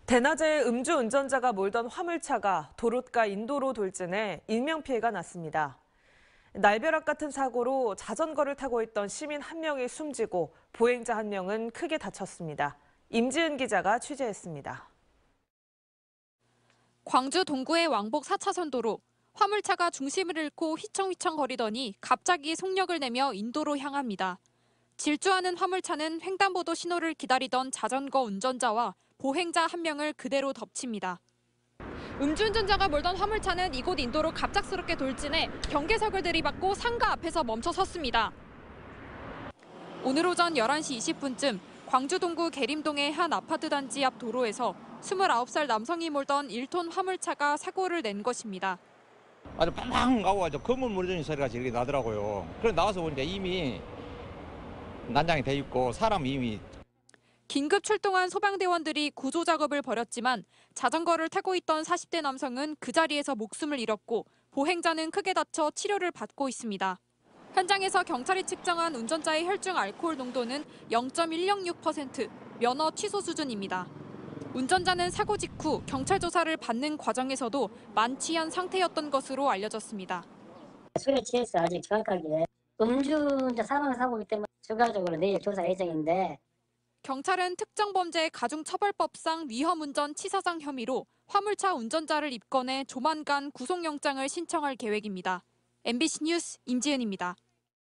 대낮에 음주운전자가 몰던 화물차가 도로가 인도로 돌진해 인명피해가 났습니다. 날벼락 같은 사고로 자전거를 타고 있던 시민 한 명이 숨지고 보행자 한 명은 크게 다쳤습니다. 임지은 기자가 취재했습니다. 광주 동구의 왕복 4차선 도로. 화물차가 중심을 잃고 휘청휘청 거리더니 갑자기 속력을 내며 인도로 향합니다. 질주하는 화물차는 횡단보도 신호를 기다리던 자전거 운전자와 보행자 한 명을 그대로 덮칩니다. 음주운전자가 몰던 화물차는 이곳 인도로 갑작스럽게 돌진해 경계석을 들이받고 상가 앞에서 멈춰 섰습니다. 오늘 오전 11시 20분쯤 광주 동구 계림동의 한 아파트 단지 앞 도로에서 29살 남성이 몰던 1톤 화물차가 사고를 낸 것입니다. 아주 빵빵 가고 검은 물전이 소리가 이렇게 나더라고요. 그래 나와서 보니까 이미 난장이 돼 있고 사람 이미. 긴급 출동한 소방대원들이 구조 작업을 벌였지만 자전거를 타고 있던 40대 남성은 그 자리에서 목숨을 잃었고 보행자는 크게 다쳐 치료를 받고 있습니다. 현장에서 경찰이 측정한 운전자의 혈중 알코올 농도는 0.106%, 면허 취소 수준입니다. 운전자는 사고 직후 경찰 조사를 받는 과정에서도 만취한 상태였던 것으로 알려졌습니다. 술에 취해서 아직 정확하게 음주운전 사망 사고이기 때문에 추가적으로 내일 조사 예정인데, 경찰은 특정범죄 가중처벌법상 위험운전 치사상 혐의로 화물차 운전자를 입건해 조만간 구속영장을 신청할 계획입니다. MBC 뉴스 임지은입니다.